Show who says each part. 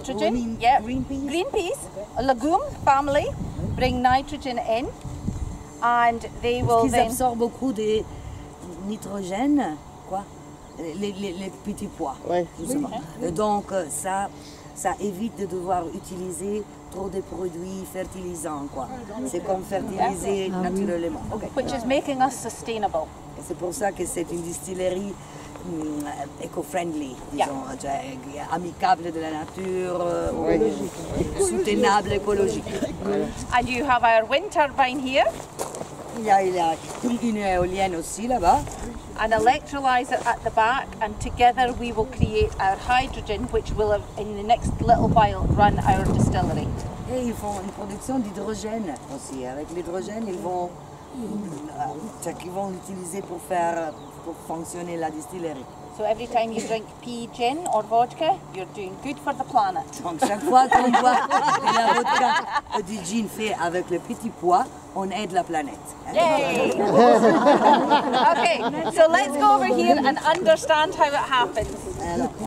Speaker 1: nitrogen. Yeah.
Speaker 2: Green peas?
Speaker 1: Green peas, a legume family, bring nitrogen in, and they will
Speaker 2: Ils
Speaker 1: then...
Speaker 2: absorbent beaucoup de nitrogène, quoi, les petits pois,
Speaker 3: Ouais.
Speaker 2: justement. Et donc ça évite de devoir utiliser trop de produits fertilisants, quoi. C'est comme fertiliser naturellement. Okay.
Speaker 1: Which is making us sustainable.
Speaker 2: Et c'est pour ça que c'est une distillerie éco-friendly, disons, cioè, amicable de la nature, soutenable, écologique.
Speaker 1: And you have our wind turbine here,
Speaker 2: Il y a une éolienne aussi là-bas.
Speaker 1: an electrolyzer at the back, and together we will create our hydrogen, which will, in the next little while, run our distillery.
Speaker 2: Et ils font une production d'hydrogène aussi. Avec l'hydrogène, ils vont l'utiliser pour fonctionner la distillerie.
Speaker 1: So every time you drink pea gin or vodka, you're doing good for the planet.
Speaker 2: Donc chaque fois qu'on boit de la vodka ou du gin fait avec le petit pois, on aide la planète.
Speaker 1: Yay! Okay, so let's go over here and understand how it happens.